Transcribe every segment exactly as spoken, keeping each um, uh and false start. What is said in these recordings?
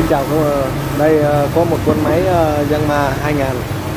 chào, đây có một con máy Yanmah hai nghìn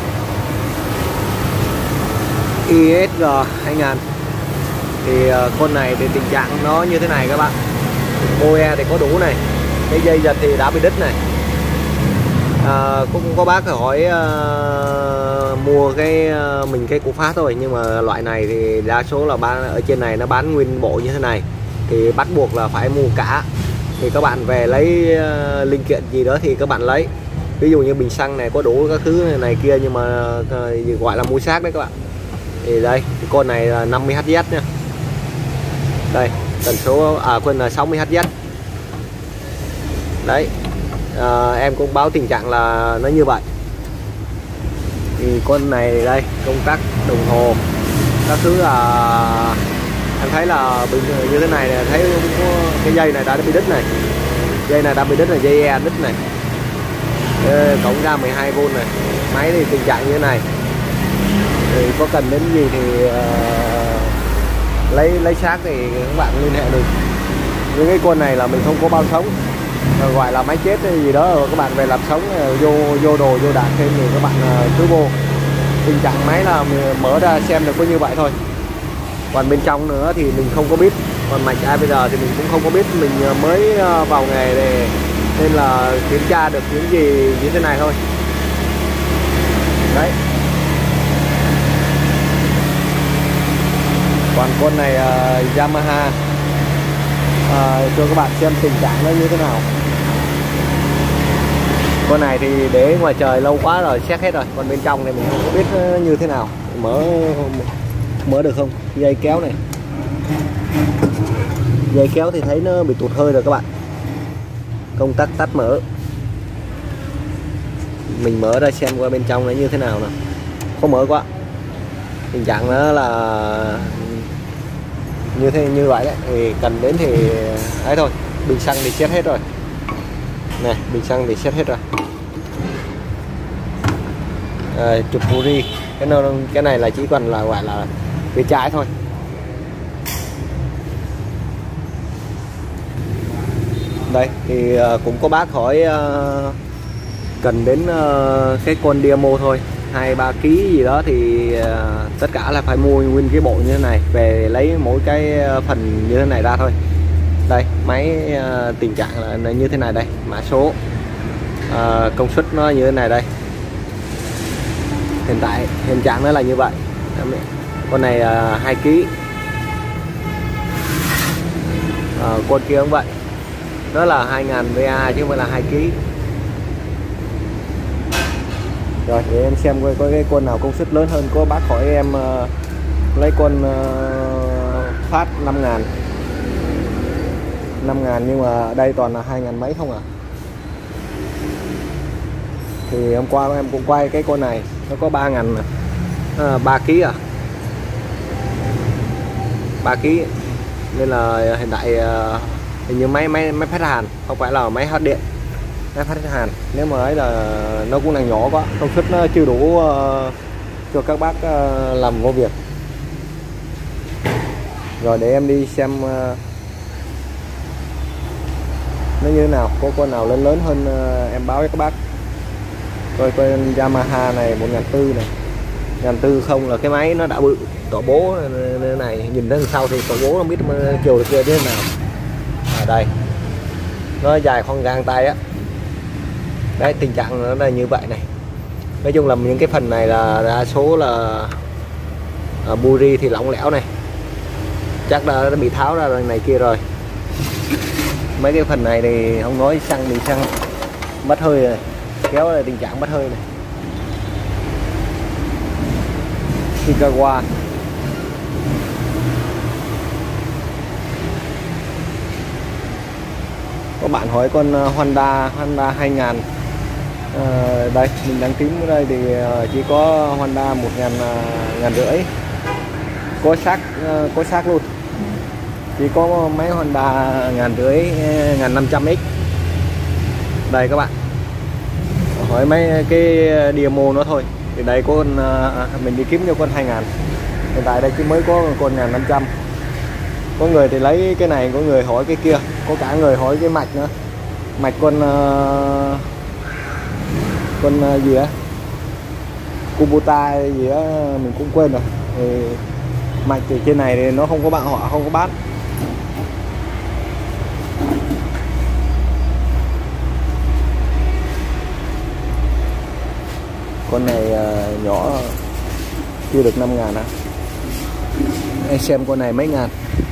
i ét giê hai nghìn. Thì con này thì tình trạng nó như thế này các bạn. Bô e thì có đủ này, cái dây giật thì đã bị đứt này. À, cũng có bác hỏi uh, mua cái uh, mình cái củ phát thôi, nhưng mà loại này thì đa số là bán ở trên này nó bán nguyên bộ như thế này, thì bắt buộc là phải mua cả. Thì các bạn về lấy uh, linh kiện gì đó thì các bạn lấy, ví dụ như bình xăng này có đủ các thứ này, này kia, nhưng mà uh, gọi là mua xác đấy các bạn. Thì đây con này là năm mươi héc nha, đây tần số à quên là sáu mươi héc đấy. À, em cũng báo tình trạng là nó như vậy. Thì con này đây công tắc đồng hồ các thứ là em thấy là bình như thế này, này thấy cái dây này đã bị đứt này, dây này đã bị đứt này, dây e đứt này, cổng ra mười hai vôn này. Máy thì tình trạng như thế này, thì có cần đến gì thì uh, lấy lấy xác thì các bạn liên hệ được. Những cái con này là mình không có bao sống, gọi là máy chết hay gì đó, rồi các bạn về làm sống vô vô đồ vô đạn thêm thì các bạn cứ vô. Tình trạng máy là mở ra xem được có như vậy thôi, còn bên trong nữa thì mình không có biết. Còn mạch a bây giờ thì mình cũng không có biết, mình mới vào nghề này, nên là kiểm tra được những gì như thế này thôi đấy. Còn con này uh, Yamaha uh, cho các bạn xem tình trạng nó như thế nào. Con này thì để ngoài trời lâu quá rồi xét hết rồi, còn bên trong này mình không có biết như thế nào. Mở mở được không? Dây kéo này, dây kéo thì thấy nó bị tụt hơi rồi các bạn. Công tắc tắt mở, mình mở ra xem qua bên trong nó như thế nào nào. Không mở quá, tình trạng nó là như thế như vậy đấy. Thì cần đến thì ấy thôi. Bình xăng thì xét hết rồi này, bình xăng thì xét hết rồi. À, chụp Buri, cái nó cái này là chỉ cần là gọi là phía trái thôi. Đây thì uh, cũng có bác hỏi uh, cần đến uh, cái con demo thôi, hai ba ký gì đó thì uh, tất cả là phải mua nguyên cái bộ như thế này về, lấy mỗi cái phần như thế này ra thôi. Đây máy uh, tình trạng là như thế này đây, mã số, uh, công suất nó như thế này đây. Hiện tại hiện trạng nó là như vậy. Con này uh, hai ký, uh, con kia cũng vậy, nó là hai nghìn vê a chứ không phải là hai ký. Rồi để em xem coi có cái con nào công suất lớn hơn. Có bác hỏi em uh, lấy con uh, phát năm nghìn năm nghìn, nhưng mà ở đây toàn là hai nghìn mấy không à. Thì hôm qua em cũng quay cái con này, nó có ba nghìn à, ba ký à, ba ký, nên là hiện tại uh, hình như máy máy máy phát hàn, không phải là máy phát điện, máy phát hàn. Nếu mà ấy là nó cũng là nhỏ quá, công suất nó chưa đủ uh, cho các bác uh, làm vô việc. Rồi để em đi xem uh, nó như thế nào, có con nào lớn lớn hơn uh, em báo với các bác. Coi coi Yamaha này một nghìn tư này, một nghìn tư không là cái máy nó đã bự tổ bố này, nhìn đến sau thì tổ bố không biết chiều được kia thế nào. Ở đây nó dài khoảng gang tay á đấy, tình trạng nó là như vậy này. Nói chung là những cái phần này là đa số là à, Buri thì lỏng lẻo này, chắc đã bị tháo ra này kia rồi. Mấy cái phần này thì không nói, xăng thì xăng mất hơi rồi, kéo là tình trạng mất hơi này. Chicago có bạn hỏi con Honda Honda hai nghìn. À, đây mình đăng ký ở đây thì chỉ có Honda một nghìn ngàn rưỡi, có xác có xác luôn, chỉ có máy Honda ngàn rưỡi ngàn năm trăm x. Đây các bạn hỏi mấy cái demo nó thôi. Thì đây có con mình đi kiếm cho con hai nghìn, hiện tại đây chỉ mới có con một nghìn năm trăm. Có người thì lấy cái này, có người hỏi cái kia, có cả người hỏi cái mạch nữa. mạch con uh, con uh, gì á, Kubota gì á mình cũng quên rồi. Thì mạch từ trên này thì nó không có bạn họ không có bán. Con này uh, nhỏ chưa được năm ngàn á. Em xem con này mấy ngàn.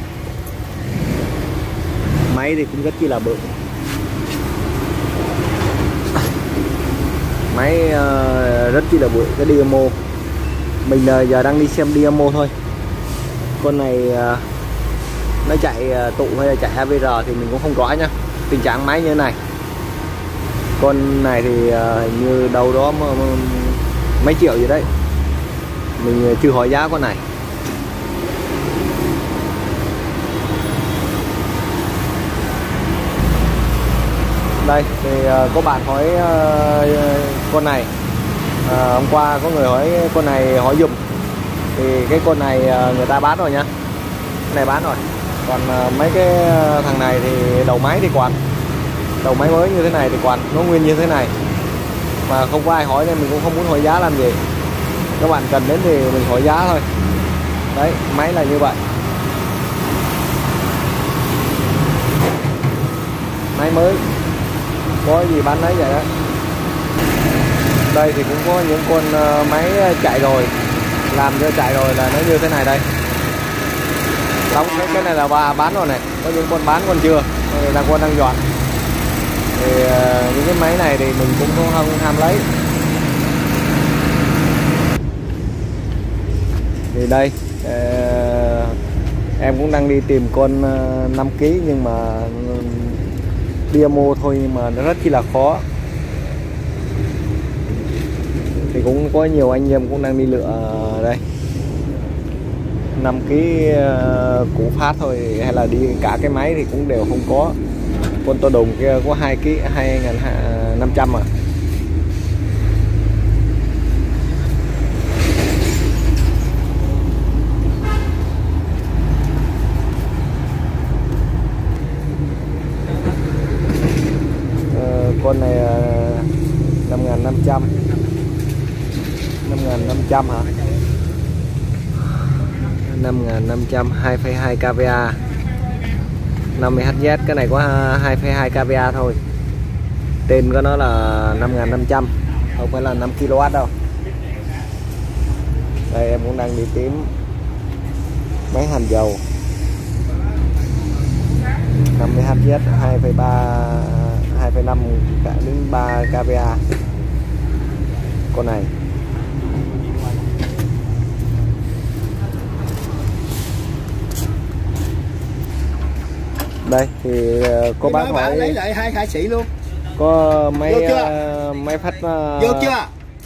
Máy thì cũng rất chi là bự. Máy uh, rất chi là bự. Cái demo mình uh, giờ đang đi xem demo thôi. Con này uh, nó chạy uh, tụ hay là chạy a vê rờ thì mình cũng không rõ nha. Tình trạng máy như thế này. Con này thì uh, như đâu đó mà, mà, mấy triệu gì đấy. Mình chưa hỏi giá con này. Đây thì uh, có bạn hỏi uh, con này uh, hôm qua có người hỏi con này hỏi dùm. Thì cái con này uh, người ta bán rồi nha. Cái này bán rồi. Còn uh, mấy cái thằng này thì đầu máy thì còn. Đầu máy mới như thế này thì còn. Nó nguyên như thế này. Mà không có ai hỏi nên mình cũng không muốn hỏi giá làm gì. Các bạn cần đến thì mình hỏi giá thôi. Đấy, máy là như vậy. Máy mới có gì bán đấy vậy đó. Đây thì cũng có những con máy chạy rồi, làm cho chạy rồi là nó như thế này đây. Đóng cái, cái này là bà bán rồi này. Có những con bán con chưa, đang con đang dọn. Thì uh, những cái máy này thì mình cũng không ham lấy. Thì đây uh, em cũng đang đi tìm con uh, năm ký nhưng mà uh, demo thôi, nhưng mà nó rất chi là khó. Thì cũng có nhiều anh em cũng đang đi lựa đây năm ký uh, củ phát thôi, hay là đi cả cái máy thì cũng đều không có. Con to đùng kia có hai ký hai nghìn năm trăm à. Ờ, con này năm nghìn năm trăm năm nghìn năm trăm hả? năm nghìn năm trăm hai phẩy hai ca vê a năm mươi héc zét. Cái này có hai phẩy hai ca vê a thôi. Tên của nó là năm nghìn năm trăm, không phải là năm ki lô oát đâu. Đây em cũng đang đi tìm máy hàn dầu năm mươi héc zét hai phẩy ba hai phẩy năm cả đến ba ca vê a. Con này đây thì có bác hỏi lấy lại hai hai xị luôn. Có mấy uh, máy phát uh, vô chưa?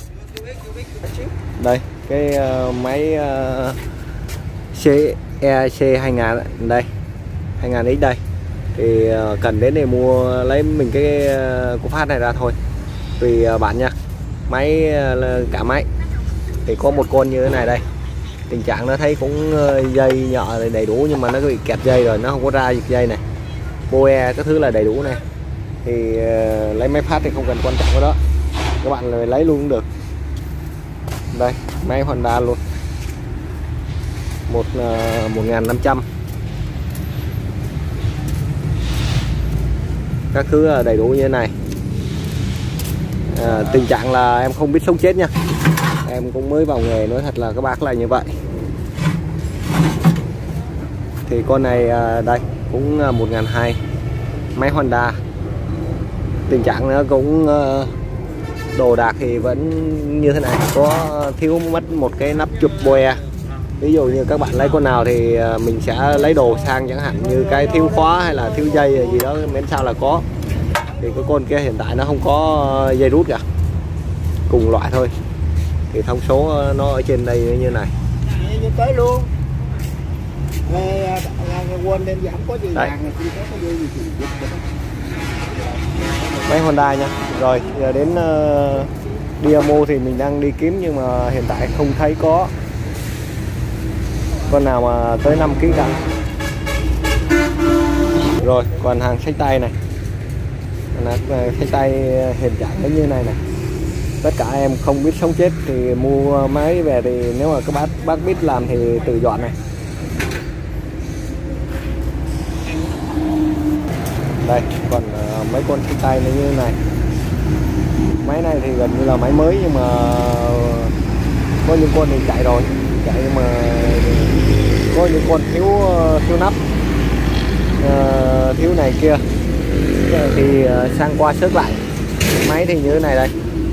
Đây cái uh, máy uh, xê e xê hai nghìn đây hai nghìn x đây. Thì uh, cần đến để mua lấy mình cái uh, cục phát này ra thôi. Tùy uh, bạn nha. Máy uh, cả máy thì có một con như thế này đây. Tình trạng nó thấy cũng uh, dây nhợ đầy đủ, nhưng mà nó bị kẹt dây rồi, nó không có ra giật dây này. Boe các thứ là đầy đủ này. Thì uh, lấy máy phát thì không cần quan trọng cái đó, các bạn lấy luôn cũng được. Đây máy Honda luôn, một uh, một nghìn năm trăm. Các thứ là đầy đủ như thế này. À, tình trạng là em không biết sống chết nha, em cũng mới vào nghề, nói thật là các bác là như vậy. Thì con này uh, đây cũng một nghìn hai trăm, máy Honda. Tình trạng nó cũng uh, đồ đạc thì vẫn như thế này, có thiếu mất một cái nắp chụp boe. Ví dụ như các bạn lấy con nào thì uh, mình sẽ lấy đồ sang, chẳng hạn như cái thiếu khóa hay là thiếu dây gì đó, miễn sao là có. Thì cái con kia hiện tại nó không có dây rút cả, cùng loại thôi. Thì thông số nó ở trên đây như này. Như tới luôn. Quên đem giảm có gì vàng máy Honda nha. Rồi giờ đến uh, demo thì mình đang đi kiếm, nhưng mà hiện tại không thấy có con nào mà tới năm ký cả. Rồi còn hàng xách tay này trạng là cái tay hiện trạng nó như này này. Tất cả em không biết sống chết thì mua máy về, thì nếu mà các bác bác biết làm thì tự dọn này. Đây còn uh, mấy con cái tay nó như thế này. Máy này thì gần như là máy mới, nhưng mà có những con thì chạy rồi, chạy nhưng mà có những con thiếu thiếu nắp, uh, thiếu này kia thì uh, sang qua xước lại. Máy thì như thế này đây.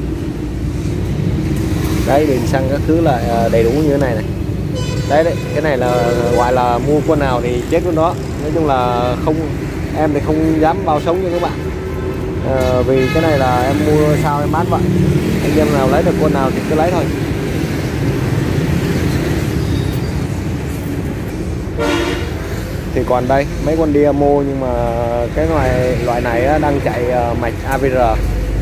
Đấy, bình xăng các thứ là đầy đủ như thế này này. Đấy, đấy cái này là gọi là mua con nào thì chết con đó. Nói chung là không, em thì không dám bao sống cho các bạn, à, vì cái này là em mua sao em bán vậy. Anh em nào lấy được con nào thì cứ lấy thôi. Thì còn đây mấy con Dynamo, nhưng mà cái loại loại này đang chạy mạch a vê rờ,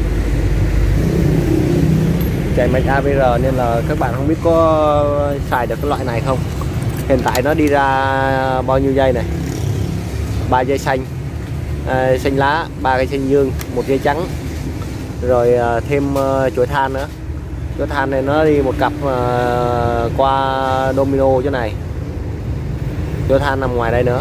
chạy mạch a vê rờ nên là các bạn không biết có xài được cái loại này không. Hiện tại nó đi ra bao nhiêu dây này, ba dây xanh, à, xanh lá, ba cái xanh dương, một dây trắng, rồi à, thêm à, chuỗi than nữa. Chuỗi than này nó đi một cặp à, qua domino chỗ này, chuỗi than nằm ngoài đây nữa.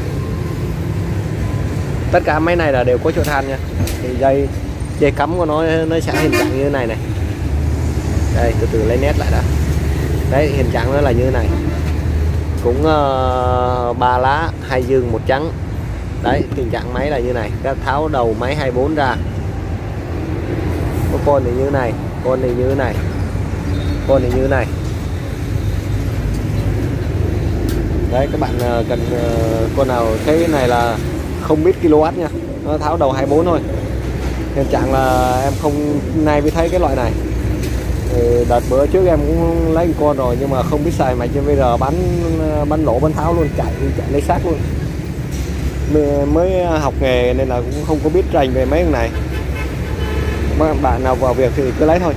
Tất cả máy này là đều có chuỗi than nha. Thì dây dây cắm của nó nó sẽ hình dạng như thế này này. Đây, từ từ lấy nét lại đã. Đấy, hình trạng nó là như thế này. Cũng ba uh, lá, hai dương, một trắng. Đấy, tình trạng máy là như này. Các tháo đầu máy hai mươi bốn ra. Có con thì như thế này, con thì như thế này, con thì như thế này. Đấy, các bạn uh, cần uh, con nào thấy cái này là không biết kW nha. Nó tháo đầu hai mươi bốn thôi. Hiện trạng là em không nay mới thấy cái loại này. Đợt bữa trước em cũng lấy một con rồi, nhưng mà không biết xài mạch cho bây giờ bắn bắn lỗ bắn tháo luôn, chạy chạy lấy xác luôn. Mới học nghề nên là cũng không có biết rành về mấy cái này. Các bạn nào vào việc thì cứ lấy thôi.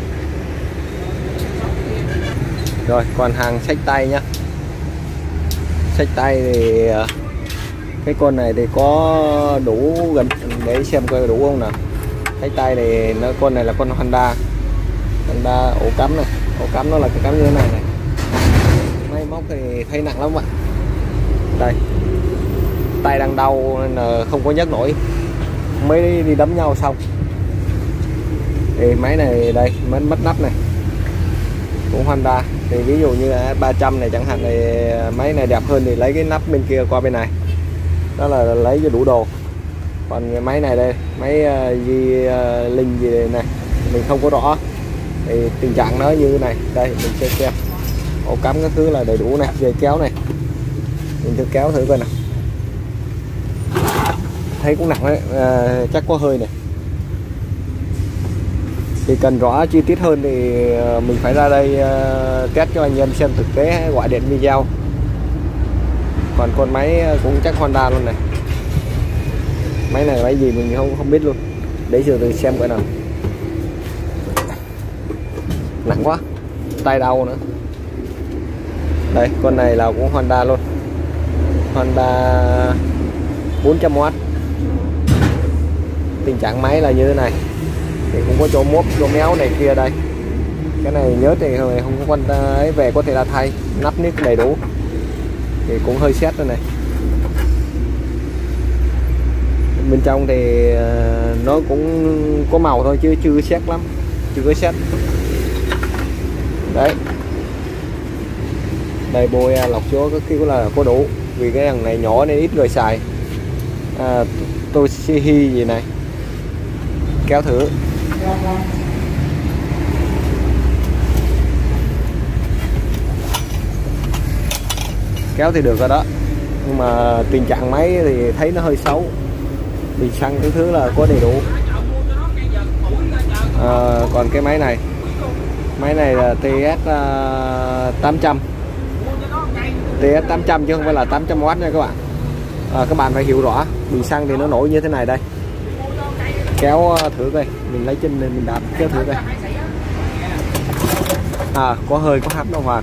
Rồi còn hàng xách tay nhá. Xách tay thì cái con này thì có đủ gần để xem coi đủ không nào. Xách tay thì nó con này là con Honda. Honda ổ cắm này, ổ cắm nó là cái cắm như thế này này. Máy móc thì thấy nặng lắm bạn. Đây, tay đang đau nên là không có nhấc nổi, mới đi đấm nhau xong. Thì máy này đây mới mất nắp này, cũng Honda. Thì ví dụ như ba trăm này chẳng hạn, thì máy này đẹp hơn thì lấy cái nắp bên kia qua bên này, đó là lấy cho đủ đồ. Còn cái máy này đây, máy uh, Di uh, Linh gì đây này, mình không có rõ. Thì tình trạng nó như thế này. Đây mình sẽ xem ổ cắm các thứ là đầy đủ này, dây kéo này, mình thử kéo thử coi nào. Thấy cũng nặng đấy, à, chắc có hơi này. Thì cần rõ chi tiết hơn thì mình phải ra đây uh, test cho anh em xem thực tế, gọi điện video. Còn con máy cũng chắc Honda luôn này. Máy này máy gì mình không không biết luôn. Để giờ tôi xem coi nào. Nặng quá, tay đau nữa. Đây, con này là cũng Honda luôn, Honda bốn trăm oát. Tình trạng máy là như thế này. Thì cũng có chỗ mốp, chỗ méo này kia đây. Cái này nhớ thì không có quan ấy về có thể là thay, nắp nick đầy đủ. Thì cũng hơi xét rồi này. Bên trong thì nó cũng có màu thôi chứ chưa xét lắm, chưa có xét. Đấy, đây bôi lọc số cái kiểu là có đủ, vì cái thằng này nhỏ nên ít người xài. à, Toshihi gì này, kéo thử. Kéo thì được rồi đó, nhưng mà tình trạng máy thì thấy nó hơi xấu. Bình xăng cái thứ là có đầy đủ. à, Còn cái máy này, máy này là tê ét tám trăm, tê ét tám trăm chứ không phải là tám trăm oát nha các bạn. à, Các bạn phải hiểu rõ. Bình xăng thì nó nổi như thế này đây. Kéo thử coi, mình lấy chân này mình đạp kéo thử coi. À, có hơi, có hấp đâu mà.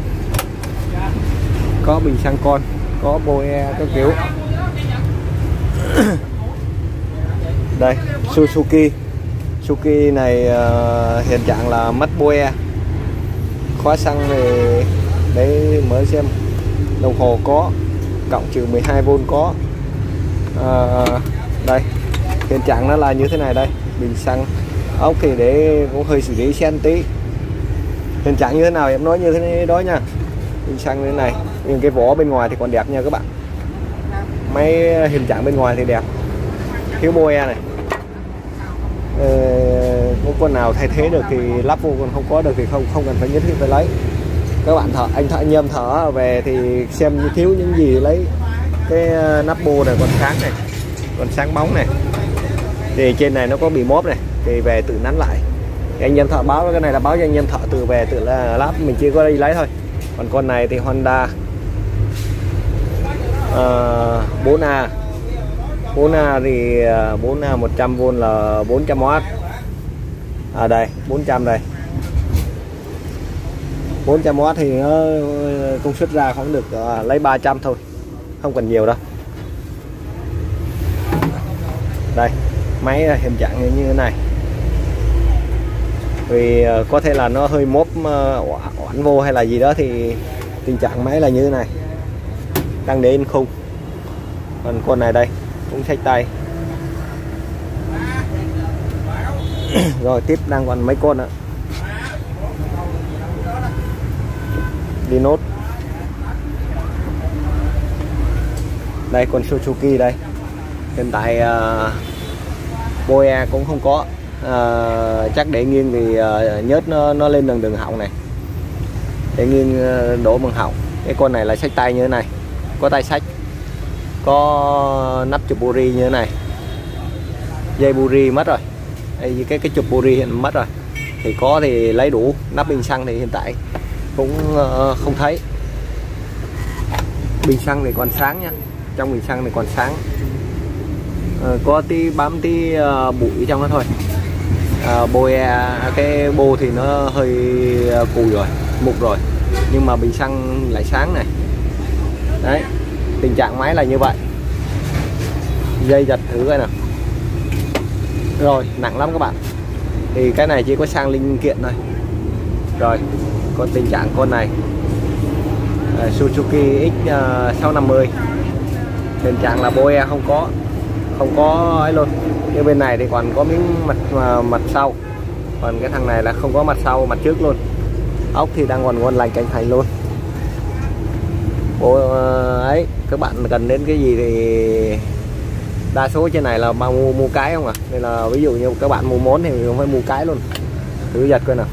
Có bình xăng con, có bôi các kiểu. Đây Suzuki Suzuki này uh, hiện trạng là mất boe, khóa xăng này đấy mới xem, đồng hồ có, cộng trừ mười hai vôn có. Uh, đây hiện trạng nó là như thế này. Đây bình xăng, ốc thì để cũng hơi xử lý xen tí. Hiện trạng như thế nào em nói như thế đó nha. Bình xăng như thế này, nhưng cái vỏ bên ngoài thì còn đẹp nha các bạn. Máy hiện trạng bên ngoài thì đẹp, thiếu boe này. Ờ, có con nào thay thế được thì lắp vô, còn không có được thì không không cần phải nhất thiết phải lấy. Các bạn thợ, anh thợ anh em thợ về thì xem như thiếu những gì lấy. Cái nắp bô này còn sáng này, còn sáng bóng này, thì trên này nó có bị móp này thì về tự nắn lại. Thì anh em thợ báo, cái này là báo cho anh em thợ tự về tự là lắp, mình chỉ có đi lấy thôi. Còn con này thì Honda uh, bốn A bốn A thì bốn A một trăm vôn là bốn trăm oát. À đây bốn trăm đây, bốn trăm oát thì nó công suất ra khoảng được uh, lấy ba trăm thôi, không cần nhiều đâu. Đây máy hiện trạng như thế này, vì uh, có thể là nó hơi móp uh, oản vô hay là gì đó, thì tình trạng máy là như thế này, đang để in khung. Còn con này đây cũng xách tay. Rồi tiếp đang còn mấy con nữa. Đi nốt. Đây con Suzuki đây. Hiện tại uh, boe cũng không có. Uh, chắc để nghiêng thì uh, nhớt nó, nó lên đường đường họng này. Để nghiêng uh, đổ bằng họng. Cái con này là xách tay như thế này, có tay xách, có nắp chụp buri như thế này. Dây buri mất rồi, đây, cái cái chụp buri hiện mất rồi. Thì có thì lấy đủ. Nắp bình xăng thì hiện tại cũng uh, không thấy. Bình xăng thì còn sáng nha, trong bình xăng thì còn sáng. Uh, có tí bám tí uh, bụi trong nó thôi. Uh, boe cái bô thì nó hơi uh, cùi rồi, mục rồi, nhưng mà bình xăng lại sáng này. Đấy, tình trạng máy là như vậy. Dây giật thử coi nào. Rồi nặng lắm các bạn. Thì cái này chỉ có sang linh kiện thôi. Rồi còn tình trạng con này uh, Suzuki X sáu năm mươi, tình trạng là boe không có, không có ấy luôn. Như bên này thì còn có miếng mặt uh, mặt sau, còn cái thằng này là không có mặt sau, mặt trước luôn. Ốc thì đang còn ngon lành cạnh thành luôn. Bộ ấy các bạn cần đến cái gì thì đa số trên này là bao mua mua cái không à, nên là ví dụ như các bạn mua món thì không phải mua cái luôn. Thử giật coi nào.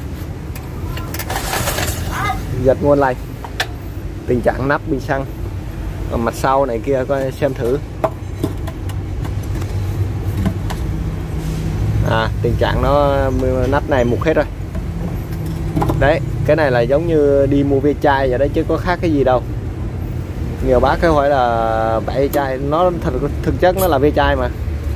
Giật ngon lành. Tình trạng nắp bình xăng, còn mặt sau này kia coi xem thử. À, tình trạng nó nắp này mục hết rồi. Đấy, cái này là giống như đi mua ve chai vậy đấy, chứ có khác cái gì đâu. Nhiều bác cứ hỏi là ve chai, nó thật thực chất nó là ve chai mà.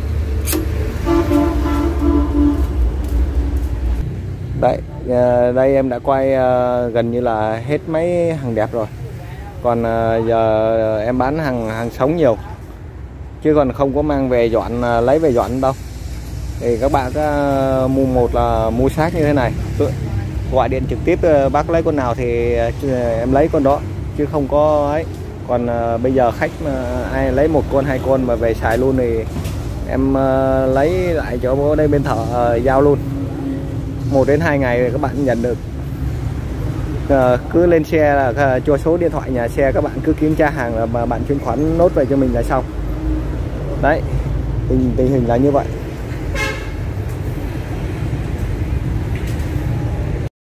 Đấy, đây em đã quay gần như là hết mấy hàng đẹp rồi. Còn giờ em bán hàng hàng sống nhiều, chứ còn không có mang về dọn, lấy về dọn đâu. Thì các bạn có mua một là mua xác như thế này, gọi điện trực tiếp bác lấy con nào thì em lấy con đó, chứ không có ấy. Còn uh, bây giờ khách mà ai lấy một con hai con mà về xài luôn thì em uh, lấy lại chỗ bố đây bên thợ uh, giao luôn. Một đến hai ngày thì các bạn nhận được. Uh, cứ lên xe là uh, cho số điện thoại nhà xe, các bạn cứ kiểm tra hàng là mà bạn chuyển khoản nốt về cho mình là xong. Đấy, tình, tình hình là như vậy.